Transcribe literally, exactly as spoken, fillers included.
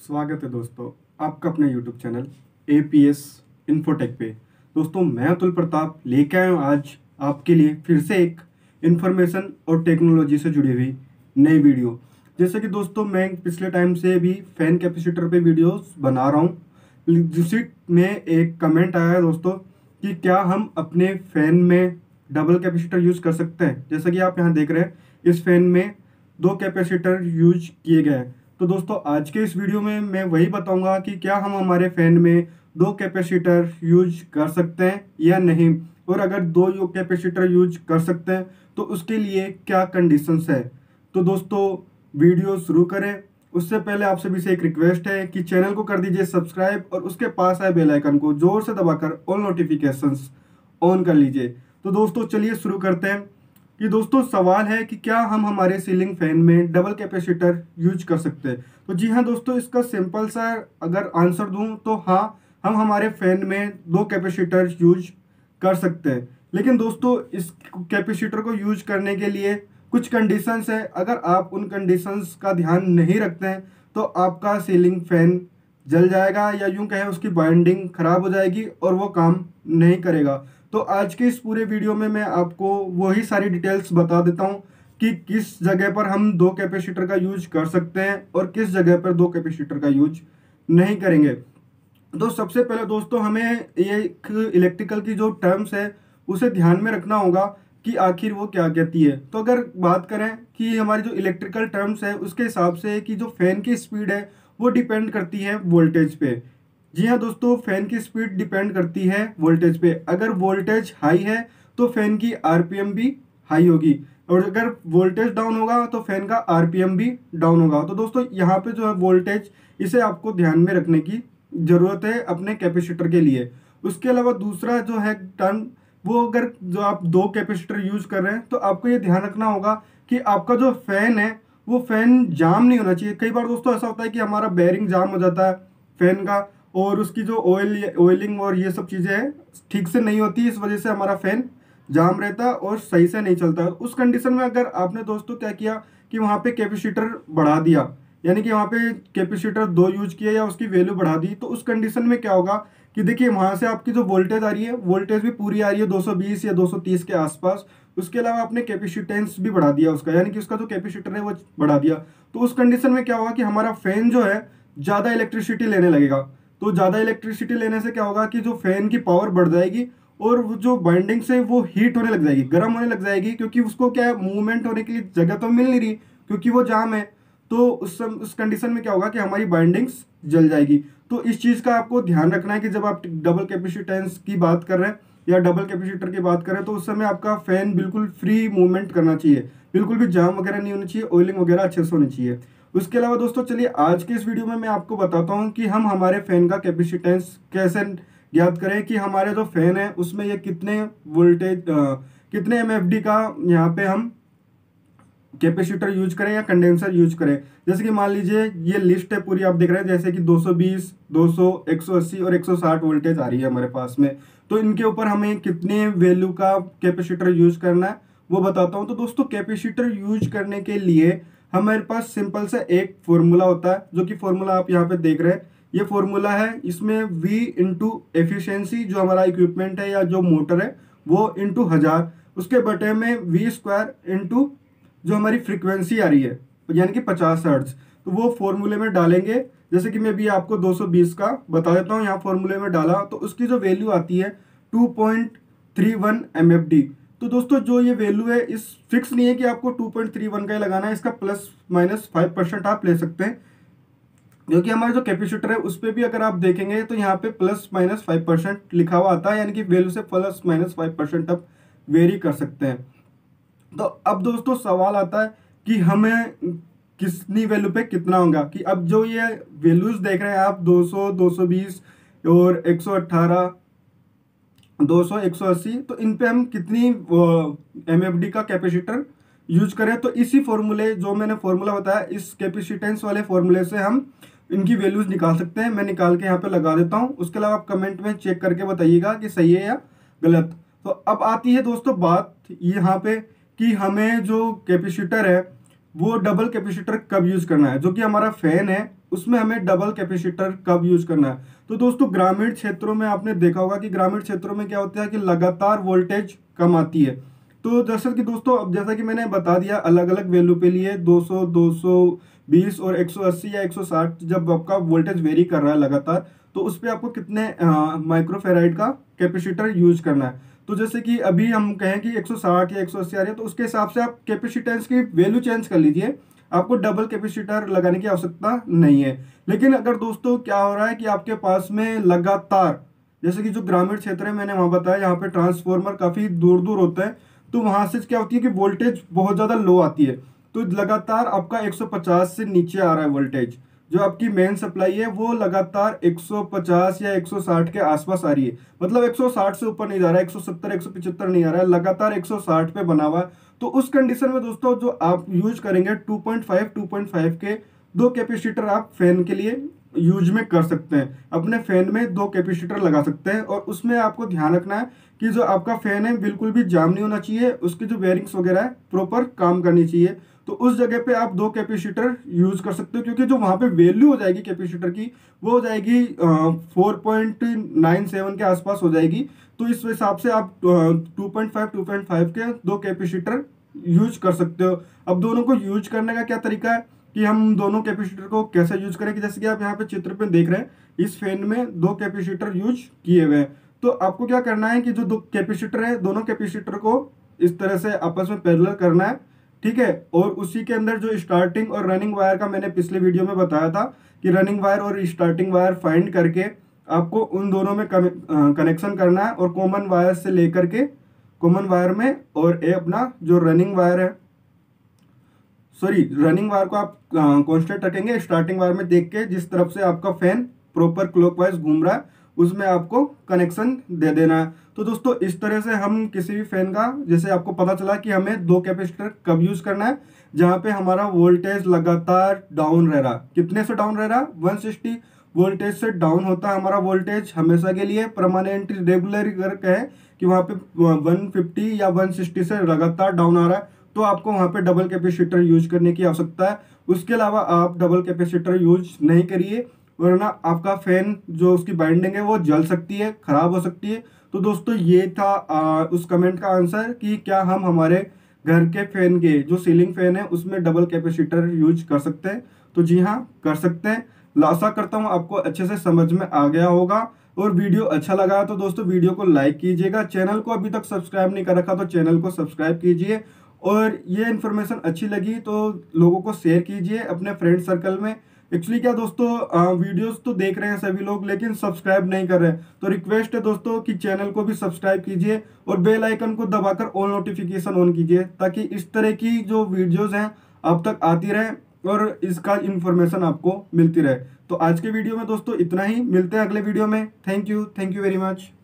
स्वागत है दोस्तों आपका अपने YouTube channel A P S infotech पे। दोस्तों मैं अतुल प्रताप लेके आया हूँ आज आपके लिए फिर से एक इन्फॉर्मेशन और टेक्नोलॉजी से जुड़ी हुई नई वीडियो। जैसे कि दोस्तों मैं पिछले टाइम से भी फ़ैन कैपेसिटर पे वीडियोस बना रहा हूँ, जिसी में एक कमेंट आया है दोस्तों कि क्या हम अपने फ़ैन में डबल कैपेसिटर यूज़ कर सकते हैं। जैसा कि आप यहाँ देख रहे हैं इस फ़ैन में दो कैपेसिटर यूज किए गए हैं। तो दोस्तों आज के इस वीडियो में मैं वही बताऊंगा कि क्या हम हमारे फ़ैन में दो कैपेसिटर यूज कर सकते हैं या नहीं, और अगर दो कैपेसिटर यूज कर सकते हैं तो उसके लिए क्या कंडीशंस है। तो दोस्तों वीडियो शुरू करें उससे पहले आप सभी से एक रिक्वेस्ट है कि चैनल को कर दीजिए सब्सक्राइब और उसके पास आए बेल आइकन को जोर से दबाकर ऑल नोटिफिकेशंस ऑन कर लीजिए। तो दोस्तों चलिए शुरू करते हैं कि दोस्तों सवाल है कि क्या हम हमारे सीलिंग फैन में डबल कैपेसिटर यूज कर सकते हैं। तो जी हाँ दोस्तों, इसका सिंपल सा अगर आंसर दूं तो हाँ, हम हमारे फैन में दो कैपेसिटर यूज कर सकते हैं। लेकिन दोस्तों इस कैपेसिटर को यूज करने के लिए कुछ कंडीशंस है। अगर आप उन कंडीशंस का ध्यान नहीं रखते हैं तो आपका सीलिंग फैन जल जाएगा, या यूं कहें उसकी बाइंडिंग खराब हो जाएगी और वो काम नहीं करेगा। तो आज के इस पूरे वीडियो में मैं आपको वही सारी डिटेल्स बता देता हूं कि किस जगह पर हम दो कैपेसिटर का यूज कर सकते हैं और किस जगह पर दो कैपेसिटर का यूज नहीं करेंगे। तो सबसे पहले दोस्तों हमें ये इलेक्ट्रिकल की जो टर्म्स है उसे ध्यान में रखना होगा कि आखिर वो क्या कहती है। तो अगर बात करें कि हमारी जो इलेक्ट्रिकल टर्म्स है उसके हिसाब से कि जो फैन की स्पीड है वो डिपेंड करती है वोल्टेज पे। जी हाँ दोस्तों, फैन की स्पीड डिपेंड करती है वोल्टेज पे। अगर वोल्टेज हाई है तो फैन की आरपीएम भी हाई होगी, और अगर वोल्टेज डाउन होगा तो फैन का आरपीएम भी डाउन होगा। तो दोस्तों यहाँ पे जो है वोल्टेज, इसे आपको ध्यान में रखने की ज़रूरत है अपने कैपेसिटर के लिए। उसके अलावा दूसरा जो है टर्म, वो अगर जो आप दो कैपेसिटर यूज कर रहे हैं तो आपको ये ध्यान रखना होगा कि आपका जो फैन है वो फैन जाम नहीं होना चाहिए। कई बार दोस्तों ऐसा होता है कि हमारा बेयरिंग जाम हो जाता है फैन का, और उसकी जो ऑयल ऑयलिंग और ये सब चीज़ें हैं ठीक से नहीं होती, इस वजह से हमारा फैन जाम रहता है और सही से नहीं चलता है। उस कंडीशन में अगर आपने दोस्तों क्या किया कि वहाँ पे कैपेसिटर बढ़ा दिया, यानी कि वहाँ पे कैपेसिटर दो यूज किया या उसकी वैल्यू बढ़ा दी, तो उस कंडीशन में क्या होगा कि देखिए वहाँ से आपकी जो वोल्टेज आ रही है वोल्टेज भी पूरी आ रही है दो सौ बीस या दो सौ तीस के आसपास। उसके अलावा आपने कैपेसिटेंस भी बढ़ा दिया उसका, यानी कि उसका जो कैपेसिटर है वो बढ़ा दिया। तो उस कंडीशन में क्या होगा कि हमारा फैन जो है ज़्यादा इलेक्ट्रिसिटी लेने लगेगा। तो ज़्यादा इलेक्ट्रिसिटी लेने से क्या होगा कि जो फैन की पावर बढ़ जाएगी और वो जो बाइंडिंग से वो हीट होने लग जाएगी, गर्म होने लग जाएगी, क्योंकि उसको क्या है मूवमेंट होने के लिए जगह तो मिल नहीं रही क्योंकि वो जाम है। तो उस सम, उस कंडीशन में क्या होगा कि हमारी बाइंडिंग्स जल जाएगी। तो इस चीज़ का आपको ध्यान रखना है कि जब आप डबल कैपेसिटेंस की बात कर रहे हैं या डबल कैपेसिटर की बात करें तो उस समय आपका फैन बिल्कुल फ्री मूवमेंट करना चाहिए, बिल्कुल भी जाम वगैरह नहीं होनी चाहिए, ऑयलिंग वगैरह अच्छे से होनी चाहिए। उसके अलावा दोस्तों चलिए आज के इस वीडियो में मैं आपको बताता हूं कि हम हमारे फैन का कैपेसिटेंस कैसे ज्ञात करें, कि हमारे जो फैन है उसमें ये कितने वोल्टेज कितने एमएफडी का यहाँ पे हम कैपेसिटर यूज करें या कंडेंसर यूज करें। जैसे कि मान लीजिए ये लिस्ट है पूरी, आप देख रहे हैं जैसे कि दो सौ बीस, दो सौ, एक सौ अस्सी और एक सौ साठ वोल्टेज आ रही है हमारे पास में। तो इनके ऊपर हमें कितने वैल्यू का कैपेसिटर यूज करना है वो बताता हूँ। तो दोस्तों कैपेसिटर यूज करने के लिए हमारे पास सिंपल सा एक फॉर्मूला होता है, जो कि फॉर्मूला आप यहाँ पे देख रहे हैं। ये फॉर्मूला है, इसमें V इंटू एफिशियंसी जो हमारा इक्विपमेंट है या जो मोटर है वो इंटू हजार, उसके बटे में वी स्क्वायर इंटू जो हमारी फ्रीक्वेंसी आ रही है यानी कि पचास हर्ट्ज, तो वो फॉर्मूले में डालेंगे। जैसे कि मैं भी आपको दो सौ बीस का बता देता हूँ, यहाँ फॉर्मूले में डाला तो उसकी जो वैल्यू आती है two point three one M F D. तो दोस्तों जो ये वैल्यू है इस फिक्स नहीं है कि आपको टू पॉइंट थ्री वन का ही लगाना है, इसका प्लस माइनस फाइव परसेंट आप ले सकते हैं, क्योंकि हमारा जो कैपेसिटर है उस पर भी अगर आप देखेंगे तो यहाँ पे प्लस माइनस फाइव परसेंट लिखा हुआ आता है, यानी कि वैल्यू से प्लस माइनस फाइव परसेंट आप वेरी कर सकते हैं। तो अब दोस्तों सवाल आता है कि हमें कितनी वैल्यू पे कितना होगा, कि अब जो ये वैल्यूज देख रहे हैं आप दो सौ, दो सौ बीस और एक सौ अट्ठारह, दो सौ, एक सौ अस्सी, तो इन पे हम कितनी एमएफडी का कैपेसिटर यूज करें। तो इसी फॉर्मूले जो मैंने फॉर्मूला बताया, इस कैपेसिटेंस वाले फॉर्मूले से हम इनकी वैल्यूज निकाल सकते हैं। मैं निकाल के यहाँ पे लगा देता हूँ, उसके अलावा आप कमेंट में चेक करके बताइएगा कि सही है या गलत। तो अब आती है दोस्तों बात यहाँ पे कि हमें जो कैपेसिटर है वो डबल कैपेसिटर कब यूज करना है। जो कि हमारा फैन है उसमें हमें डबल कैपेसिटर कब यूज करना है। तो दोस्तों ग्रामीण क्षेत्रों में आपने देखा होगा कि ग्रामीण क्षेत्रों में क्या होता है कि लगातार वोल्टेज कम आती है। तो जैसा कि दोस्तों अब जैसा कि मैंने बता दिया अलग अलग वैल्यू पे लिए दो सौ, दो सौ बीस और एक सौ अस्सी या एक सौ साठ जब आपका वोल्टेज वेरी कर रहा है लगातार, तो उस पर आपको कितने माइक्रोफेराइड का कैपेसिटर यूज करना है। तो जैसे कि अभी हम कहें कि एक सौ साठ या एक सौ अस्सी आ रही है, तो उसके हिसाब से आप कैपेसिटेंस की वैल्यू चेंज कर लीजिए, आपको डबल कैपेसिटर लगाने की आवश्यकता नहीं है। लेकिन अगर दोस्तों क्या हो रहा है कि आपके पास में लगातार, जैसे कि जो ग्रामीण क्षेत्र है मैंने वहां बताया यहाँ पे ट्रांसफॉर्मर काफी दूर दूर होता है, तो वहां से क्या होती है कि वोल्टेज बहुत ज्यादा लो आती है, तो लगातार आपका एक सौ पचास से नीचे आ रहा है वोल्टेज, जो आपकी मेन सप्लाई है वो लगातार एक सौ पचास या एक सौ साठ के आसपास आ रही है, मतलब एक सौ साठ से ऊपर नहीं जा रहा है, एक सौ सत्तर एक सौ पचहत्तर नहीं आ रहा है, लगातार एक सौ साठ पे बना हुआ है। तो उस कंडीशन में दोस्तों जो आप यूज करेंगे two point five two point five के दो कैपेसिटर आप फैन के लिए यूज में कर सकते हैं, अपने फैन में दो कैपेसिटर लगा सकते हैं। और उसमें आपको ध्यान रखना है कि जो आपका फैन है बिल्कुल भी जाम नहीं होना चाहिए, उसकी जो बेयरिंग्स वगैरह है प्रॉपर काम करनी चाहिए। तो उस जगह पे आप दो कैपेसिटर यूज कर सकते हो, क्योंकि जो वहां पे वैल्यू हो जाएगी कैपेसिटर की वो हो जाएगी फोर पॉइंट नाइन सेवन के आसपास हो जाएगी। तो इस हिसाब से आप two point five two point five के दो कैपेसिटर यूज कर सकते हो। अब दोनों को यूज करने का क्या तरीका है कि हम दोनों कैपेसिटर को कैसे यूज करें, कि जैसे कि आप यहाँ पे चित्र पे देख रहे हैं इस फैन में दो कैपेसिटर यूज किए हुए हैं। तो आपको क्या करना है कि जो दो कैपेसिटर है दोनों कैपेसिटर को इस तरह से आपस में पैरेलल करना है, ठीक है। और उसी के अंदर जो स्टार्टिंग और रनिंग वायर का मैंने पिछले वीडियो में बताया था कि रनिंग वायर और स्टार्टिंग वायर फाइंड करके आपको उन दोनों में कनेक्शन करना है, और कॉमन वायर से लेकर के कॉमन वायर में और ये अपना जो रनिंग वायर है, सॉरी रनिंग वायर को आप कांस्टेंट रखेंगे, स्टार्टिंग वायर में देख के जिस तरफ से आपका फैन प्रॉपर क्लॉकवाइज घूम रहा है उसमें आपको कनेक्शन दे देना है। तो दोस्तों इस तरह से हम किसी भी फैन का, जैसे आपको पता चला कि हमें दो कैपेसिटर कब यूज करना है जहां पे हमारा वोल्टेज लगातार डाउन रह रहा, कितने से डाउन रह रहा, वन सिक्सटी वोल्टेज से डाउन होता है हमारा वोल्टेज हमेशा के लिए, परमानेंट रेगुलर अगर कहें कि वहां पे वन फिफ्टी या वन सिक्सटी से लगातार डाउन आ रहा है, तो आपको वहां पे डबल कैपेसिटर यूज करने की आवश्यकता है। उसके अलावा आप डबल कैपेसिटर यूज नहीं करिए, वरना आपका फैन जो उसकी बाइंडिंग है वो जल सकती है, खराब हो सकती है। तो दोस्तों ये था आ, उस कमेंट का आंसर कि क्या हम हमारे घर के फैन के जो सीलिंग फैन है उसमें डबल कैपेसिटर यूज कर सकते हैं। तो जी हाँ कर सकते हैं। आशा करता हूँ आपको अच्छे से समझ में आ गया होगा, और वीडियो अच्छा लगा तो दोस्तों वीडियो को लाइक कीजिएगा, चैनल को अभी तक सब्सक्राइब नहीं कर रखा तो चैनल को सब्सक्राइब कीजिए, और ये इन्फॉर्मेशन अच्छी लगी तो लोगों को शेयर कीजिए अपने फ्रेंड सर्कल में। एक्चुअली क्या दोस्तों वीडियोस तो देख रहे हैं सभी लोग लेकिन सब्सक्राइब नहीं कर रहे, तो रिक्वेस्ट है दोस्तों कि चैनल को भी सब्सक्राइब कीजिए और बेल आइकन को दबाकर ऑल नोटिफिकेशन ऑन कीजिए, ताकि इस तरह की जो वीडियोस हैं आप तक आती रहे और इसका इन्फॉर्मेशन आपको मिलती रहे। तो आज के वीडियो में दोस्तों इतना ही, मिलते हैं अगले वीडियो में। Thank you thank you very much.